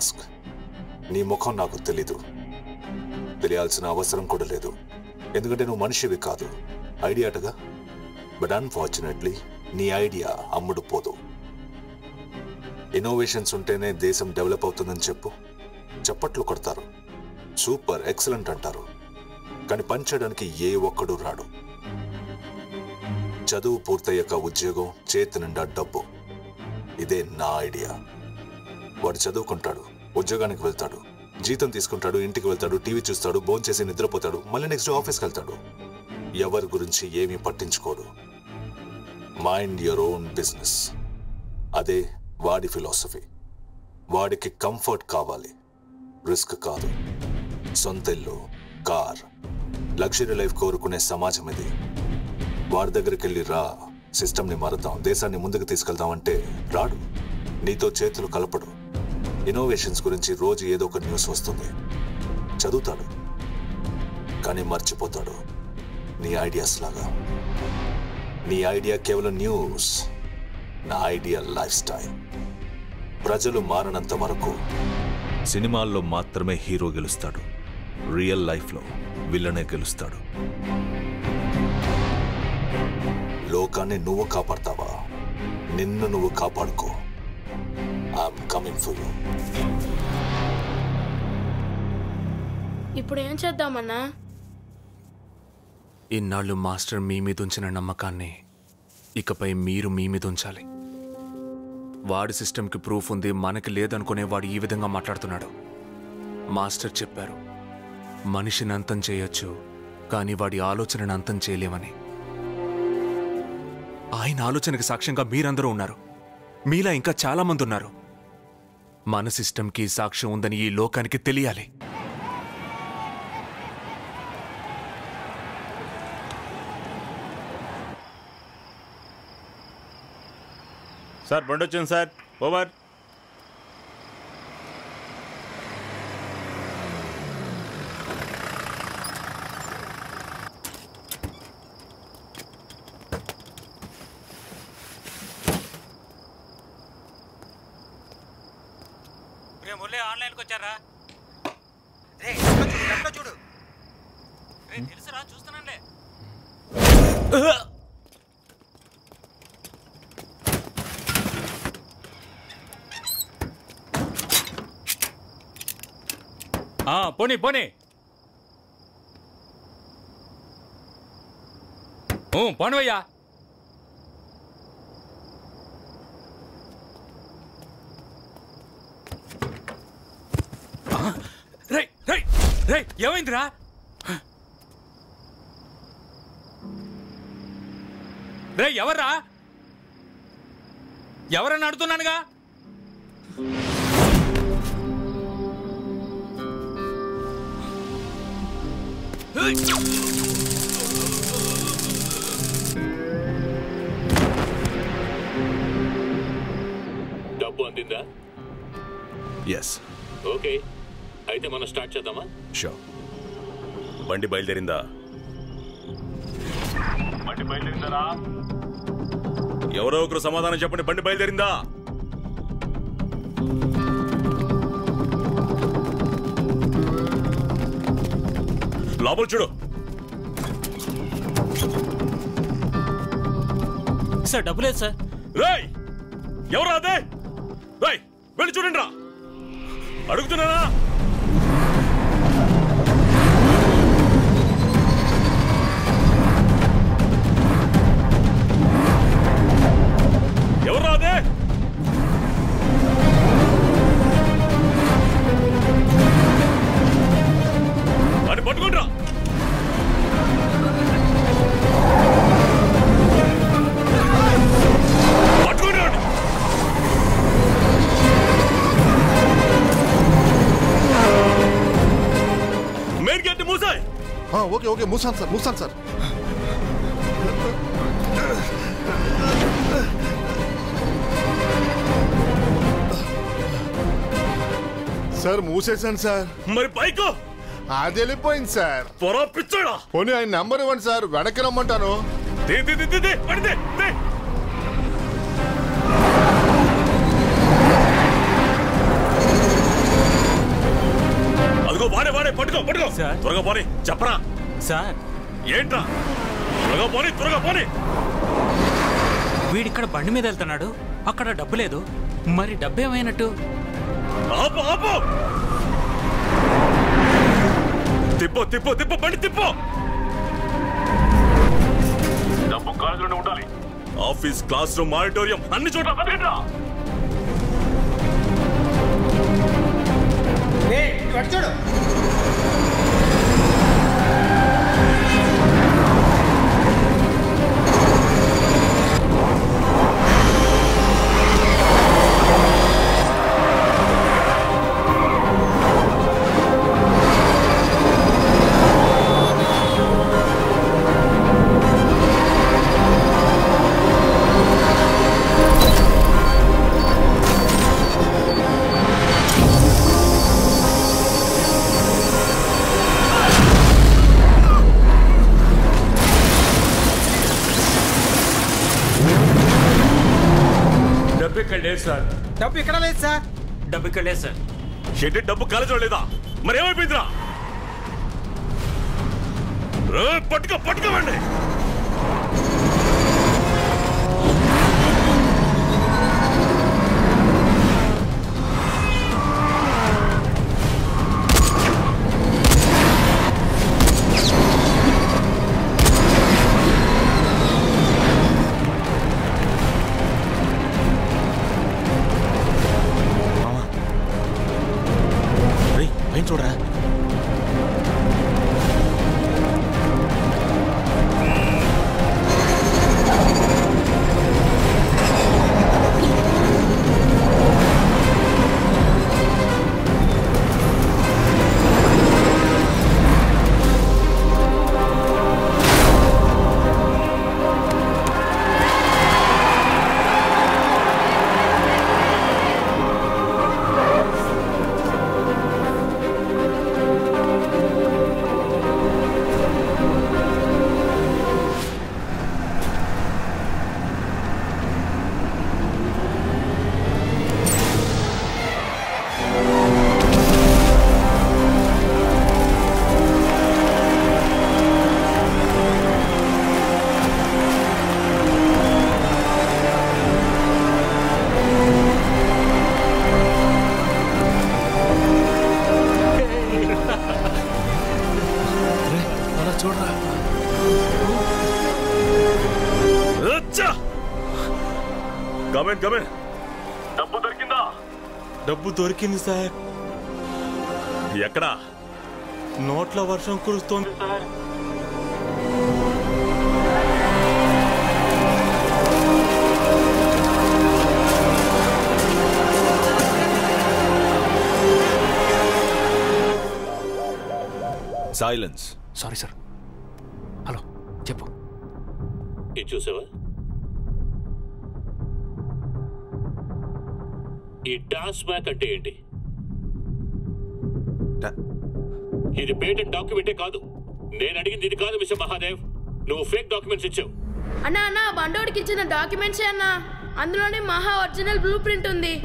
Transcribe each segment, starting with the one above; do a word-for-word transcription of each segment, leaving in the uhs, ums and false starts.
Ask. నీ ముఖం నాకు తెలీదు, తెలియాల్సిన అవసరం కూడా లేదు, ఎందుకంటే నువ్వు మనిషివి కాదు, ఐడియాటగా. బట్ అన్ఫార్చునేట్లీ నీ ఐడియా అమ్ముడు పోదు. ఇన్నోవేషన్స్ ఉంటేనే దేశం డెవలప్ అవుతుందని చెప్పు, చప్పట్లు కొడతారు, సూపర్ ఎక్సలెంట్ అంటారు, కానీ పనిచేయడానికి ఏ ఒక్కడు రాడు. చదువు పూర్తయ్యాక ఉద్యోగం, చేతి నిండా డబ్బు. ఇదే నా ఐడియా. వాడు చదువుకుంటాడు, ఉద్యోగానికి వెళ్తాడు, జీతం తీసుకుంటాడు, ఇంటికి వెళ్తాడు, టీవీ చూస్తాడు, భోంచేసి నిద్రపోతాడు, మళ్ళీ నెక్స్ట్ డే ఆఫీస్కి వెళ్తాడు. ఎవరి గురించి ఏమీ పట్టించుకోడు. Mind your own business. అదే వాడి ఫిలాసఫీ. వాడికి కంఫర్ట్ కావాలి, రిస్క్ కాదు. సొంత ఇల్లు, కార్, లగ్జరీ లైఫ్ కోరుకునే సమాజం ఇది. వాడి దగ్గరికి వెళ్ళి రా, సిస్టమ్ని మారుద్దాం, దేశాన్ని ముందుకు తీసుకెళ్దాం అంటే రాడు. నీతో చేతులు కలపడు. ఇన్నోవేషన్స్ గురించి రోజు ఏదో ఒక న్యూస్ వస్తుంది, చదువుతాడు, కానీ మర్చిపోతాడు. నీ ఐడియాస్ లాగా. నీ ఐడియా కేవలం న్యూస్, నా ఐడియా లైఫ్ స్టైల్. ప్రజలు మారనంత వరకు సినిమాల్లో మాత్రమే హీరో గెలుస్తాడు, రియల్ లైఫ్లో విల్లనే గెలుస్తాడు. లోకాన్ని నువ్వు కాపాడతావా? నిన్ను నువ్వు కాపాడుకో. I'm coming for you. ఇప్పుడు ఏం చేద్దామన్నా? ఇన్నాళ్ళు మాస్టర్ మీ మీద ఉంచిన నమ్మకాన్ని ఇకపై మీరు మీ మీద ఉంచాలి. వాడి సిస్టమ్కి ప్రూఫ్ ఉంది, మనకి లేదనుకునే వాడు ఈ విధంగా మాట్లాడుతున్నాడు. మాస్టర్ చెప్పారు, మనిషిని అంతం చేయొచ్చు, కానీ వాడి ఆలోచనను అంతం చేయలేమని. ఆయన ఆలోచనకి సాక్ష్యంగా మీరందరూ ఉన్నారు. మీలా ఇంకా చాలా మంది ఉన్నారు. మన సిస్టమ్కి సాక్ష్యం ఉందని ఈ లోకానికి తెలియాలి. సార్ బండి వచ్చింది సార్. ఓవర్. ఆన్లైన్కి వచ్చారా? చూడు, తెలుసురా, చూస్తున్నానులే. పోనీ పోనీ పోనివయ్యా. రై రై రై ఏమైందిరా? రే ఎవర్రా? ఎవరన్నా అడుగుతున్నానుగా. డబ్బు అందిందా? ఎస్. ఓకే, అయితే మనం స్టార్ట్ చేద్దామా? షూర్. బండి బయలుదేరిందా? బండి బయలుదేరిందా? ఎవరో ఒకరు సమాధానం చెప్పండి. బండి బయలుదేరిందా? లోపల చూడు. సార్ డబ్బు లేదు సార్. రేయ్ ఎవరా అదే? రేయ్ వెళ్ళి చూడండి రా. అడుగుతున్నానా? ఎవరు రాదే? అని పట్టుకుంటా. పట్టుకుంటా. మెయిన్ గేట్ మూసాయి. ఓకే ఓకే మూసాను సార్, మూసాను సార్. సార్ మూసేశాను సార్. మరి బైక్ అది వెళ్ళిపోయింది సార్. పొర పిచ్చాడా? పోనీ ఆయన నెంబర్ ఇవ్వండి సార్, వెనక్కి రమ్మంటాను. పట్టుకో పట్టుకో సార్. త్వరగా పోనీ చెప్పరా సార్ ఏంట్రా త్వరగా పోనీ త్వరగా పోనీ వీడిక్కడ బండి మీద వెళ్తున్నాడు, అక్కడ డబ్బు లేదు. మరి డబ్బు ఏమైనట్టు? ఆపు ఆపు తిప్పో తిప్పో తిప్పో బండి తిప్పో. డబ్బు కాలేజీలోనే ఉండాలి. ఆఫీస్ క్లాస్ రూమ్ ఆడిటోరియం అన్ని చోట్ల వెతకండిరా. చూడు డబ్బు ఇక్కడ లేదు సార్. డబ్బు ఇక్కడ లేదు సార్. డబ్బు ఇక్కడ లేదు సార్. ఏంటి డబ్బు కాలేజీలో లేదా? మరి ఏమైపోయిందిరా? రే, పట్టుకో పట్టుకోవండి. చూడరా కమెంట్ కమెంట్ డబ్బు దొరికిందా? డబ్బు దొరికింది సార్. ఎక్కడా? నోట్ల వర్షం కురుస్తోంది sir. Silence. Sorry sir. Hello చెప్పు. ఇది చూసావా? ఈ డాన్స్ బ్యాక్ అంటే ఏంటి? ఇది పేటెంట్ డాక్యుమెంటే కాదు. నేను అడిగింది ఇది కాదు మిస్టర్ మహాదేవ్. నువ్వు ఫేక్ డాక్యుమెంట్స్ ఇచ్చావు. అన్నా అన్న బండోడికి ఇచ్చిన డాక్యుమెంట్సే అన్నా. అందులోనే మహా ఒరిజినల్ బ్లూ ప్రింట్ ఉంది.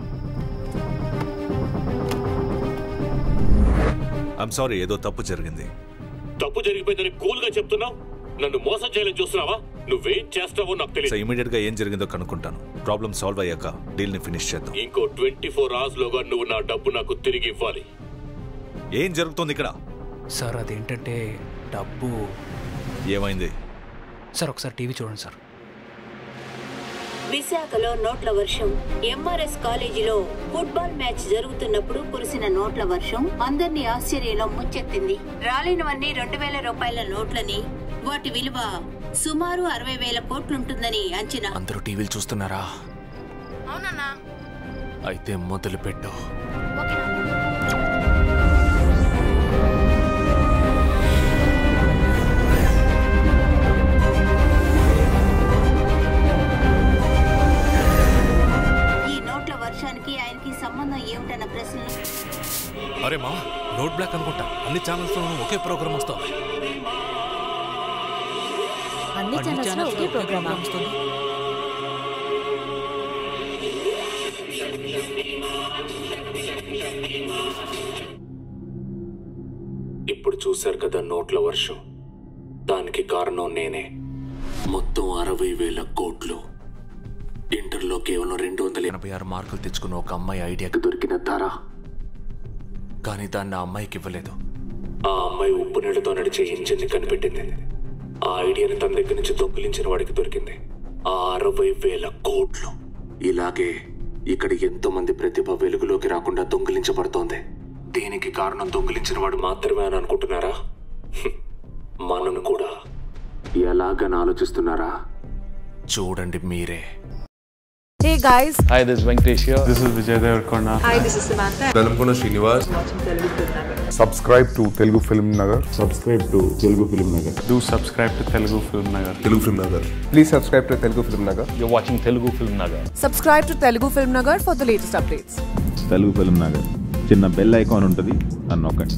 ఐమ్ సారీ, ఏదో తప్పు జరిగింది. తప్పు జరిగిపోయిందని కూల్ గా చెప్తున్నావు. నన్ను మోసం చేయాలని చూస్తున్నావా? నువ్వేం చేస్తావో నాకు తెలియదు. ఇమీడియట్ గా ఏం జరిగిందో కనుక్కుంటాను. ప్రాబ్లం సాల్వ్ అయ్యాక డీల్ ని ఫినిష్ చేద్దాం. ఇంకో ట్వంటీ ఫోర్ అవర్స్ లోగా నువ్వు నా డబ్బు నాకు తిరిగి ఇవ్వాలి. ఏం జరుగుతుంది ఇక్కడ? సార్ అదేంటంటే డబ్బు. ఏమైంది సార్? ఒకసారి టీవీ చూడండి సార్. విశాఖలో నోట్ల వర్షం. ఎంఆర్ఎస్ కాలేజీలో ఫుట్బాల్ మ్యాచ్ జరుగుతున్నప్పుడు కురిసిన నోట్ల వర్షం అందరినీ ఆశ్చర్యంలో ముంచెత్తింది. రాలినవన్నీ రెండు వేల రూపాయల నోట్లని, వాటి విలువ సుమారు అరవై వేల కోట్లుంటుందని అంచనా. అందరూ టీవీలు చూస్తున్నారా? అవునన్నా. అయితే మొదలు పెట్టు. ఈ నోట్ల వర్షానికి ఆయనకి సంబంధం ఏమిటన్న ప్రశ్నలు. అరే మా నోట్ బ్లాక్ అనుకుంటా. అన్ని ఛానల్స్ లో ఒకే ప్రోగ్రామ్ వస్తుంది. అన్ని ఛానల్స్ లో ఒకే ప్రోగ్రామ్ వస్తుంది. ఇప్పుడు చూశారు కదా నోట్ల వర్షం, దానికి కారణం నేనే. మొత్తం అరవై వేల కోట్లు. ఇంటర్లో కేవలం రెండు వందల ఎనభై ఆరు మార్కులు తెచ్చుకున్న ఒక అమ్మాయి ఐడియాకి దొరికిన ధర, కానీ దాన్ని ఆ అమ్మాయికి ఇవ్వలేదు. ఆ అమ్మాయి ఉప్పు నీళ్ళతో నడిచే ఇంజిన్ని కనిపెట్టింది. ఆ ఐడియాని తన దగ్గర నుంచి దొంగిలించిన వాడికి దొరికింది ఆ అరవై వేల కోట్లు. ఇలాగే ఇక్కడ ఎంతో మంది ప్రతిభ వెలుగులోకి రాకుండా దొంగిలించబడుతోంది. దీనికి కారణం దొంగిలించిన వాడు మాత్రమే అని అనుకుంటున్నారా? మనను కూడా ఎలాగని ఆలోచిస్తున్నారా? చూడండి మీరే. Hey guys. Hi, this is Venkatesh here. This is Vijay Devarkonda. Hi, this is Samantha. Velamkona Srinivas. Subscribe to Telugu Film Nagar. Subscribe to Telugu Film Nagar. Do subscribe to Telugu Film Nagar. Telugu Film Nagar. Please subscribe to Telugu Film Nagar. You're watching Telugu Film Nagar. Subscribe to Telugu Film Nagar for the latest updates. Telugu Film Nagar. చిన్న bell icon ఉంటుంది, అన్నొక్కండి.